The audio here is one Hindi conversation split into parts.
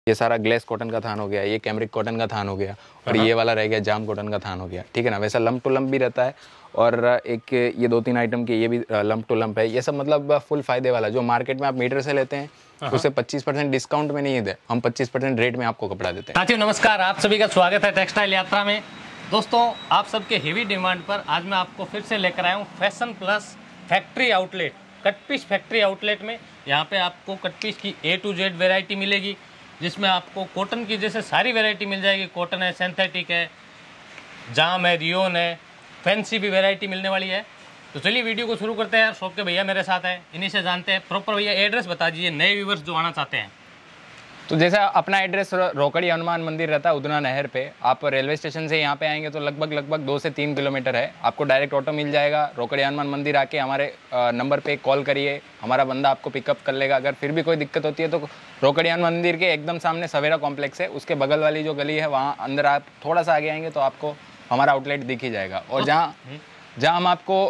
ये सारा ग्लेस कॉटन का थान हो गया, ये कैमरिक कॉटन का थान हो गया, और ये वाला रह गया जाम कॉटन का थान हो गया। ठीक है ना। वैसा लंप टू लंप भी रहता है, और एक ये 2-3 आइटम के ये भी लंप टू लंप है। ये सब मतलब फुल फायदे वाला, जो मार्केट में आप मीटर से लेते हैं उसे 25% डिस्काउंट में नहीं दे, हम 25% रेट में आपको कपड़ा देते हैं। साथियों नमस्कार, आप सभी का स्वागत है टेक्सटाइल यात्रा में। दोस्तों आप सबके हेवी डिमांड पर आज मैं आपको फिर से लेकर आया हूँ fashion plus factory outlet, cut piece factory outlet में। यहाँ पे आपको कट पीस की A to Z वैरायटी मिलेगी, जिसमें आपको कॉटन की जैसे सारी वैरायटी मिल जाएगी। कॉटन है, सिंथेटिक है, जाम है, रियोन है, फैंसी भी वैरायटी मिलने वाली है। तो चलिए वीडियो को शुरू करते हैं यार। शॉप के भैया मेरे साथ है, इन्हीं से जानते हैं प्रॉपर। भैया एड्रेस बता दीजिए नए व्यूवर्स जो आना चाहते हैं। तो जैसा अपना एड्रेस रोकड़ी हनुमान मंदिर रहता है उदना नहर पे। आप रेलवे स्टेशन से यहाँ पे आएंगे तो लगभग 2 से 3 किलोमीटर है। आपको डायरेक्ट ऑटो मिल जाएगा। रोकड़ी हनुमान मंदिर आके हमारे नंबर पे कॉल करिए, हमारा बंदा आपको पिकअप कर लेगा। अगर फिर भी कोई दिक्कत होती है तो रोकड़ी हनुमान मंदिर के एकदम सामने सवेरा कॉम्प्लेक्स है, उसके बगल वाली जो गली है वहाँ अंदर आप थोड़ा सा आगे आएंगे तो आपको हमारा आउटलेट दिख ही जाएगा। और जहाँ हम आपको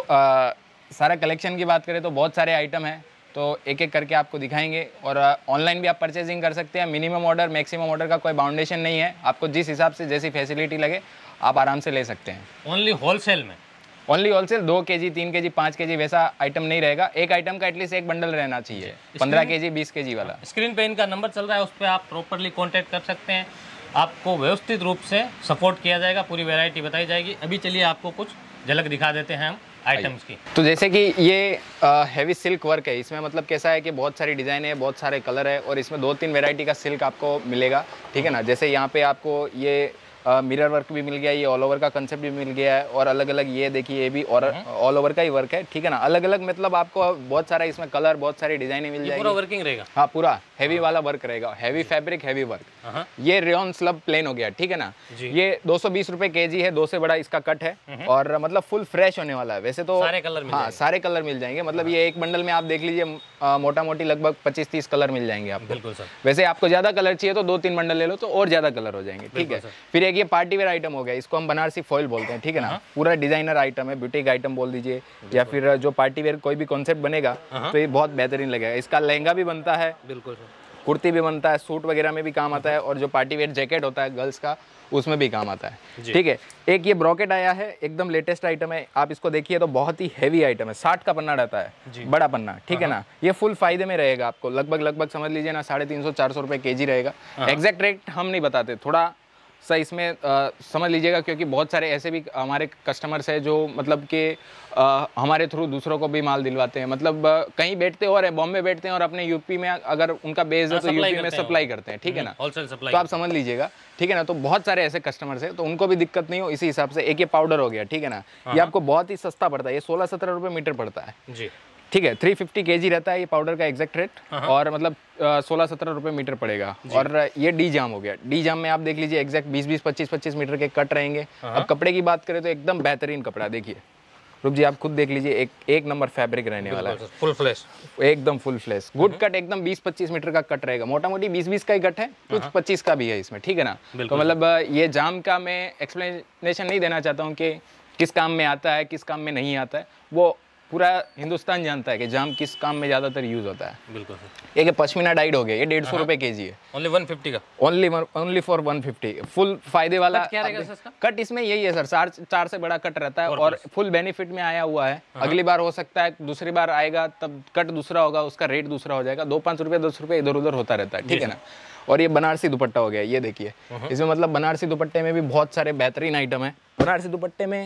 सारा कलेक्शन की बात करें तो बहुत सारे आइटम हैं, तो एक एक करके आपको दिखाएंगे। और ऑनलाइन भी आप परचेजिंग कर सकते हैं। मिनिमम ऑर्डर मैक्सिमम ऑर्डर का कोई बाउंडेशन नहीं है। आपको जिस हिसाब से जैसी फैसिलिटी लगे आप आराम से ले सकते हैं। ओनली होलसेल में? Only wholesale. 2 kg 3 kg 5 kg वैसा आइटम नहीं रहेगा। एक आइटम का एटलीस्ट एक बंडल रहना चाहिए। 15 kg 20 kg वाला। स्क्रीन पे इनका नंबर चल रहा है, उस पर आप प्रॉपरली कॉन्टैक्ट कर सकते हैं। आपको व्यवस्थित रूप से सपोर्ट किया जाएगा, पूरी वैरायटी बताई जाएगी। अभी चलिए आपको कुछ झलक दिखा देते हैं हम आइटम्स की। तो जैसे कि ये हैवी सिल्क वर्क है। इसमें मतलब कैसा है कि बहुत सारी डिज़ाइन है, बहुत सारे कलर है, और इसमें 2-3 वैरायटी का सिल्क आपको मिलेगा। ठीक है ना। जैसे यहाँ पे आपको ये मिरर वर्क भी मिल गया, ये ऑल ओवर का कंसेप्ट भी मिल गया है, और अलग अलग ये देखिए ये भी और ऑल ओवर का ही वर्क है। ठीक है ना। अलग अलग मतलब आपको बहुत सारा इसमें कलर, बहुत सारी डिजाइनें मिल जाएगी। पूरा वर्किंग रहेगा? हाँ, पूरा हैवी वाला वर्क रहेगा। Heavy fabric, heavy work. ये रेयन स्लब प्लेन हो गया। ठीक है ना। ये 220 रुपए kg है, 2 से बड़ा इसका कट है, और मतलब फुल फ्रेश होने वाला है। वैसे तो सारे कलर मिल जाएंगे। सारे कलर मिल जाएंगे। मतलब ये एक बंडल में आप देख लीजिए मोटा मोटी लगभग 25-30 कलर मिल जाएंगे आपको। बिल्कुल सर। वैसे आपको ज्यादा कलर चाहिए तो 2-3 बंडल ले लो तो और ज्यादा कलर हो जाएंगे। ठीक है। फिर एक ये पार्टी वेयर आइटम हो गया, इसको हम बनारसी फॉइल बोलते हैं। ठीक है ना। पूरा डिजाइनर आइटम है, ब्यूटिक आइटम बोल दीजिए, या फिर जो पार्टी वेयर कोई भी कॉन्सेप्ट बनेगा तो ये बहुत बेहतरीन लगेगा। इसका लहंगा भी बनता है, बिल्कुल, कुर्ती भी बनता है, सूट वगैरह में भी काम आता है, और जो पार्टी वेयर जैकेट होता है गर्ल्स का उसमें भी काम आता है। ठीक है। एक ये ब्रॉकेट आया है, एकदम लेटेस्ट आइटम है। आप इसको देखिए तो बहुत ही हैवी आइटम है। 60 का पन्ना रहता है, बड़ा पन्ना। ठीक है ना। ये फुल फायदे में रहेगा आपको। लगभग समझ लीजिए ना 350-400 रुपए kg रहेगा। एग्जैक्ट रेट हम नहीं बताते, थोड़ा सा इसमें समझ लीजिएगा, क्योंकि बहुत सारे ऐसे भी हमारे कस्टमर्स हैं जो मतलब कि हमारे थ्रू दूसरों को भी माल दिलवाते हैं। मतलब कहीं बैठते हो और बॉम्बे बैठते हैं और अपने यूपी में अगर उनका बेस है तो यूपी में सप्लाई करते हैं। ठीक है ना। होलसेल सप्लाई, तो आप समझ लीजिएगा। ठीक है ना। तो बहुत सारे ऐसे कस्टमर्स हैं तो उनको भी दिक्कत नहीं हो इसी हिसाब से। एक ये पाउडर हो गया। ठीक है ना। ये आपको बहुत ही सस्ता पड़ता है, ये 16-17 रुपये मीटर पड़ता है जी। ठीक है। 350 kg रहता है ये पाउडर का एग्जैक्ट रेट, और मतलब 16-17 रुपए मीटर पड़ेगा। और ये डी जाम हो गया। डी जाम में आप देख लीजिए एग्जैक्ट 20-20 25-25 मीटर के कट रहेंगे। अब कपड़े की बात करें तो एकदम बेहतरीन कपड़ा। देखिए रूप जी, आप खुद देख लीजिए, एक नंबर फैब्रिक रहने वाला है, फुल फ्लैश, एकदम फुल फ्लैश। गुड कट, एकदम 20-25 मीटर का कट रहेगा। मोटा मोटी 20-20 का ही कट है, कुछ 25 का भी है इसमें। ठीक है ना। तो मतलब ये जाम का मैं एक्सप्लेनेशन नहीं देना चाहता हूँ कि किस काम में आता है किस काम में नहीं आता है, वो पूरा हिंदुस्तान जानता है कि जाम किस काम में ज्यादातर यूज होता है। बिल्कुल। एक पश्मीना डाइड हो गया, ये 150 रुपए kg है। ओनली 150 का? Only for 150। फुल फायदे वाला। क्या रहेगा इसका कट इसमें यही है सर, 4 से बड़ा कट रहता है, और फुल बेनिफिट में आया हुआ है। अगली बार हो सकता है दूसरी बार आएगा तब कट दूसरा होगा, उसका रेट दूसरा हो जाएगा। 2-5 रुपए 10 रुपए इधर उधर होता रहता है। ठीक है ना। और ये बनारसी दुपट्टा हो गया, ये देखिए। इसमें मतलब बनारसी दुपट्टे में भी बहुत सारे बेहतरीन आइटम है। बनारसी दुपट्टे में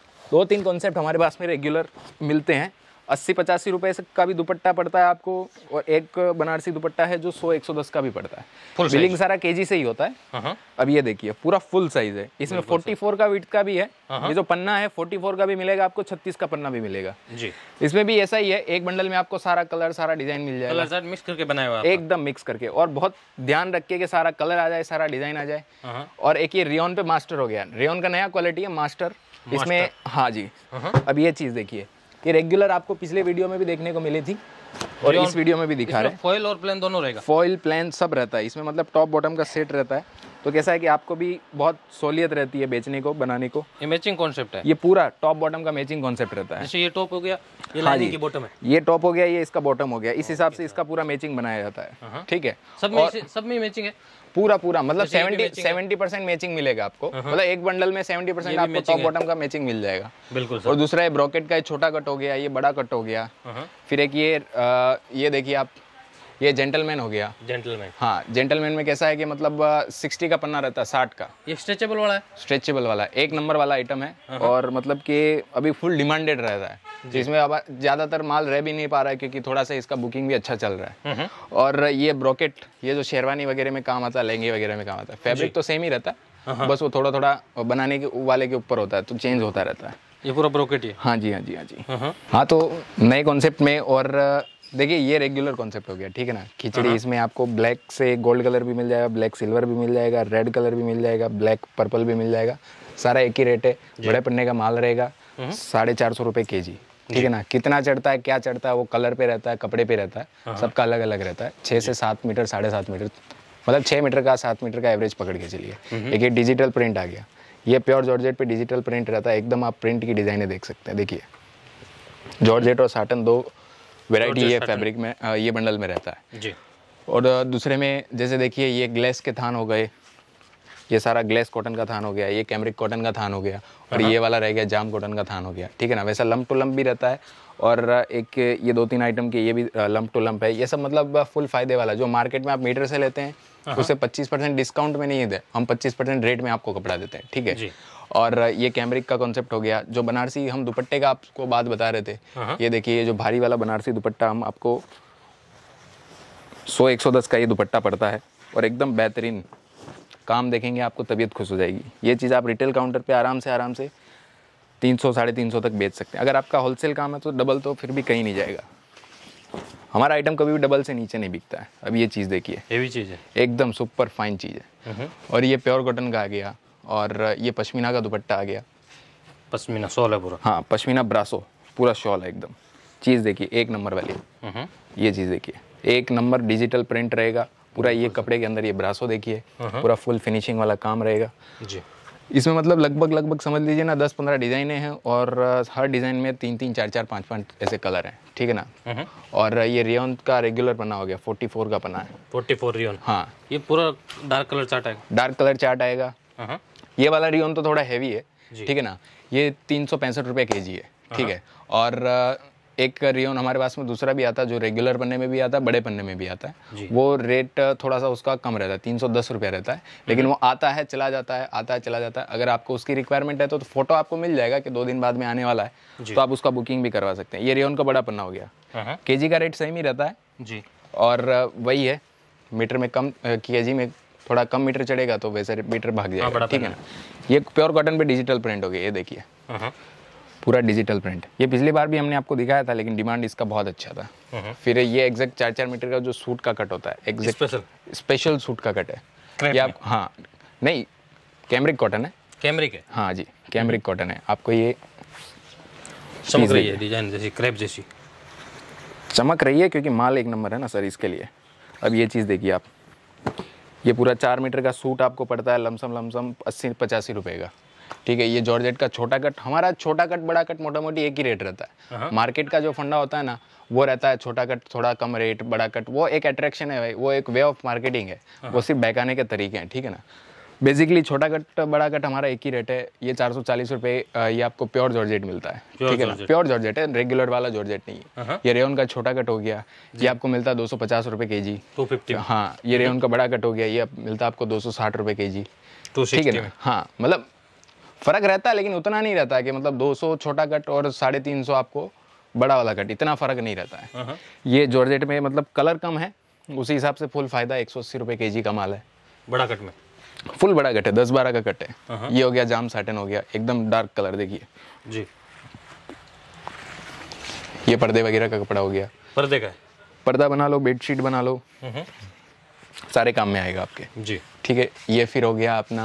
2-3 कॉन्सेप्ट हमारे पास में रेगुलर मिलते हैं। 80-85 रुपए का भी दुपट्टा पड़ता है आपको, और एक बनारसी दुपट्टा है जो 100-110 का भी पड़ता है। बिलिंग सारा kg से ही होता है। अब ये देखिए पूरा फुल साइज है। इसमें 44 का विड्थ का भी है। ये जो पन्ना है 44 का भी मिलेगा आपको, 36 का पन्ना भी मिलेगा जी। इसमें भी ऐसा ही है, एक बंडल में आपको सारा कलर सारा डिजाइन मिल जाएगा। कलर मिक्स करके बनाया हुआ, एकदम मिक्स करके, और बहुत ध्यान रखिए कि सारा कलर आ जाए, सारा डिजाइन आ जाए। और एक ये रेयन पे मास्टर हो गया। रेयन का नया क्वालिटी है मास्टर इसमें। हाँ जी। अब ये चीज देखिए, ये रेगुलर आपको पिछले वीडियो में भी देखने को मिली थी, और इस वीडियो में भी दिखा रहे हैं। फॉइल और प्लेन दोनों रहेगा? फॉइल प्लेन सब रहता है इसमें। मतलब टॉप बॉटम का सेट रहता है। तो कैसा है कि आपको भी बहुत सहूलियत रहती है बेचने को, बनाने को। ये मैचिंग कॉन्सेप्ट है, ये पूरा टॉप बॉटम का मैचिंग कॉन्सेप्ट रहता है। जैसे ये टॉप हो गया, ये हाँ लाइनिंग जी, की बॉटम है, ये टॉप हो गया, ये इसका बॉटम हो गया, इस हिसाब से इसका पूरा मैचिंग बनाया जाता है। ठीक है, सब में मैचिंग है पूरा मतलब 70% मैचिंग मिलेगा आपको। मतलब एक बंडल में 70% आपको टॉप बॉटम का मैचिंग मिल जाएगा। बिल्कुल सर। और दूसरा है ब्रॉकेट का, छोटा कट हो गया, ये बड़ा कट हो गया। फिर एक ये देखिए आप, ये जेंटलमैन हो गया। जेंटलमैन, हाँ, जेंटलमैन में कैसा है कि मतलब 60 का पन्ना रहता है, 60 का। ये स्ट्रेचेबल वाला है, स्ट्रेचेबल वाला एक नंबर वाला आइटम है। और मतलब कि अभी फुल डिमांडेड रहता है, जिसमें अब ज़्यादातर माल रह भी नहीं पा रहा है क्योंकि थोड़ा सा इसका बुकिंग भी अच्छा चल रहा है। और ये ब्रॉकेट, ये जो शेरवानी वगैरह में काम आता है, लहंगे वगैरह में काम आता है। फैब्रिक तो सेम ही रहता है, बस वो थोड़ा थोड़ा बनाने के वाले के ऊपर होता है, तो चेंज होता रहता है। ये पूरा ब्रॉकेट है। हाँ जी, हाँ जी, हाँ जी। हाँ, तो नए कॉन्सेप्ट में, और देखिए ये रेगुलर कॉन्सेप्ट हो गया, ठीक है ना। खिचड़ी, इसमें आपको ब्लैक से गोल्ड कलर भी मिल जाएगा, ब्लैक सिल्वर भी मिल जाएगा, रेड कलर भी मिल जाएगा, ब्लैक पर्पल भी मिल जाएगा। सारा एक ही रेट है, बड़े पन्ने का माल रहेगा, 450 रुपये kg, ठीक है ना। कितना चढ़ता है, क्या चढ़ता है, वो कलर पे रहता है, कपड़े पे रहता है, सबका अलग अलग रहता है। 6 से 7 मीटर, 7.5 मीटर, मतलब 6 मीटर का, 7 मीटर का एवरेज पकड़ के चलिए। एक ये डिजिटल प्रिंट आ गया, ये प्योर जॉर्जेट पे डिजिटल प्रिंट रहता है एकदम। आप प्रिंट की डिजाइने देख सकते हैं, देखिए जॉर्जेट और साटन दो वैरायटी ये फैब्रिक में, ये बंडल में रहता है जी। और दूसरे में जैसे देखिए ये ग्लेस के थान हो गए, ये सारा ग्लेस कॉटन का थान हो गया, ये कैमरिक कॉटन का थान हो गया, और ये वाला रह गया जाम कॉटन का थान हो गया, ठीक है ना। वैसा लंप टू लंप भी रहता है, और एक ये 2-3 आइटम के ये भी लंप टू लंप है। ये सब मतलब फुल फायदे वाला, जो मार्केट में आप मीटर से लेते हैं उसे 25% डिस्काउंट में नहीं दे, हम 25% रेट में आपको कपड़ा देते हैं, ठीक है। और ये कैमरिक का कॉन्सेप्ट हो गया। जो बनारसी हम दुपट्टे का आपको बात बता रहे थे, ये देखिए ये जो भारी वाला बनारसी दुपट्टा हम आपको 100-110 का ये दुपट्टा पड़ता है, और एकदम बेहतरीन काम देखेंगे आपको तबीयत खुश हो जाएगी। ये चीज़ आप रिटेल काउंटर पे आराम से 300-350 तक बेच सकते हैं। अगर आपका होलसेल काम है तो डबल तो फिर भी कहीं नहीं जाएगा। हमारा आइटम कभी भी डबल से नीचे नहीं बिकता है। अब ये चीज़ देखिए, हेवी चीज़ है, एकदम सुपर फाइन चीज़ है। और ये प्योर कॉटन का आ गया, और ये पश्मीना का दुपट्टा आ गया। पश्मीना शॉल है पूरा, हाँ, पश्मीना ब्रासो पूरा शॉल है एकदम। चीज़ देखिए एक नंबर वाली, ये चीज़ देखिए एक नंबर डिजिटल प्रिंट रहेगा पूरा। ये कपड़े के अंदर ये ब्रासो देखिए, पूरा फुल फिनिशिंग वाला काम रहेगा जी। इसमें। मतलब लगभग समझ लीजिए ना 10-15 डिज़ाइनें हैं, और हर डिज़ाइन में 3-3, 4-4, 5-5 ऐसे कलर हैं, ठीक है ना। और ये रेयन का रेगुलर पन्ना हो गया, 44 का पन्ना है, 44 रियोन। हाँ, ये पूरा डार्क कलर चार्ट है, डार्क कलर चार्ट आएगा। ये वाला रियोन तो थोड़ा हैवी है, ठीक है ना। ये 365 रुपये kg है, ठीक है। और एक रियोन हमारे पास में दूसरा भी आता है, जो रेगुलर पन्ने में भी आता है, बड़े पन्ने में भी आता है। वो रेट थोड़ा सा उसका कम रहता है, 310 रुपये रहता है, लेकिन वो आता है चला जाता है, आता है चला जाता है। अगर आपको उसकी रिक्वायरमेंट है तो फोटो आपको मिल जाएगा कि 2 दिन बाद में आने वाला है, तो आप उसका बुकिंग भी करवा सकते हैं। ये रियोन का बड़ा पन्ना हो गया, kg का रेट सेम ही रहता है जी। और वही है, मीटर में कम, kg में थोड़ा कम मीटर चढ़ेगा तो वैसे मीटर भाग जाएगा, ठीक है ना। ये प्योर कॉटन पे डिजिटल प्रिंट हो गया, ये देखिए पूरा डिजिटल प्रिंट। ये पिछली बार भी हमने आपको दिखाया था, लेकिन डिमांड इसका बहुत अच्छा था। फिर ये एग्जैक्ट 4-4 मीटर का जो सूट का कट होता है, एग्जैक्ट स्पेशल सूट का कट है ये आप, हाँ नहीं, कैमरिक कॉटन है, कैमरिक है, हाँ जी, कैमरिक कॉटन है। आपको ये चमक रही है डिजाइन जैसी, क्रेप जैसी चमक रही है, क्योंकि माल एक नंबर है ना सर, इसके लिए। अब ये चीज़ देखिए आप, ये पूरा 4 मीटर का सूट आपको पड़ता है लमसम 80-85 रुपये का, ठीक है। ये जॉर्जेट का छोटा कट, हमारा छोटा कट बड़ा कट मोटा मोटी एक ही रेट रहता है। मार्केट का जो फंडा होता है ना, वो रहता है छोटा कट थोड़ा कम रेट, बड़ा कट वो एक अट्रैक्शन है भाई, वो एक वे ऑफ मार्केटिंग है, वो सिर्फ बहकाने के तरीके हैं, ठीक है ना। बेसिकली छोटा कट बड़ा कट हमारा एक ही रेट है। ये 440 रुपये ये आपको प्योर जॉर्जेट मिलता है, ठीक है ना। प्योर जॉर्जेट है, रेगुलर वाला जॉर्जेट नहीं है। ये रेयन का छोटा कट हो गया, ये आपको मिलता है 250 रुपये kg, 250। हाँ, ये रेयन का बड़ा कट हो गया, ये मिलता है आपको 260 रुपये kg, ठीक है ना। हाँ, मतलब फ़र्क रहता है, लेकिन उतना नहीं रहता है कि मतलब 200 छोटा कट और 350 आपको बड़ा वाला कट, इतना फ़र्क नहीं रहता है। ये जॉर्जेट में मतलब कलर कम है, उसी हिसाब से फुल फ़ायदा 180 रुपये kg का माल है। बड़ा कट में फुल बड़ा कट है, 10-12 का कट है। ये हो गया जाम साटन हो गया, एकदम डार्क कलर देखिए जी। ये पर्दे वगैरह का कपड़ा हो गया, पर्दे का है, पर्दा बना लो, बेडशीट बना लो, सारे काम में आएगा आपके जी, ठीक है। ये फिर हो गया अपना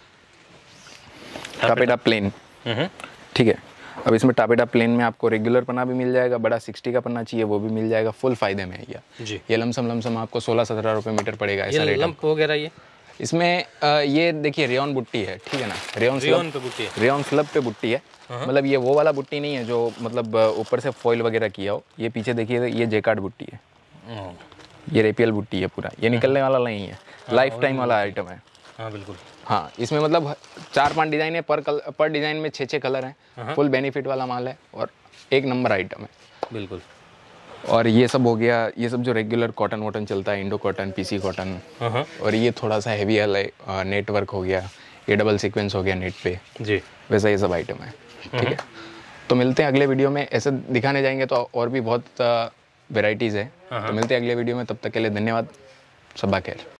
टापेटा प्लेन, ठीक है। अब इसमें टापेटा प्लेन में आपको रेगुलर पन्ना भी मिल जाएगा, बड़ा 60 का पन्ना चाहिए वो भी मिल जाएगा, फुल फायदे में है ये। जी। ये लमसम आपको 16-17 रुपये मीटर पड़ेगा, ऐसा रेट। लंप वगैरह इसमें ये देखिए रेयन बुट्टी है, ठीक है ना, रेयन पे बुट्टी है, रेयन स्लब पे बुट्टी है। मतलब ये वो वाला बुट्टी नहीं है जो मतलब ऊपर से फॉइल वगैरह किया हो। ये पीछे देखिए ये जेकार्ड बुट्टी है, ये रेपियल बुट्टी है पूरा, ये निकलने वाला नहीं है, लाइफ टाइम वाला आइटम है। हाँ बिल्कुल। हाँ, इसमें मतलब 4-5 डिज़ाइन है, पर डिज़ाइन में 6-6 कलर हैं, फुल बेनिफिट वाला माल है और एक नंबर आइटम है बिल्कुल। और ये सब हो गया, ये सब जो रेगुलर कॉटन वॉटन चलता है, इंडो कॉटन, पीसी कॉटन। और ये थोड़ा सा हैवी है, नेटवर्क हो गया, ये डबल सीक्वेंस हो गया नेट पे जी, वैसा ये सब आइटम है, ठीक है। तो मिलते हैं अगले वीडियो में, ऐसे दिखाने जाएंगे तो और भी बहुत वेराइटीज़ है। तो मिलते हैं अगले वीडियो में, तब तक के लिए धन्यवाद, सबा खैर।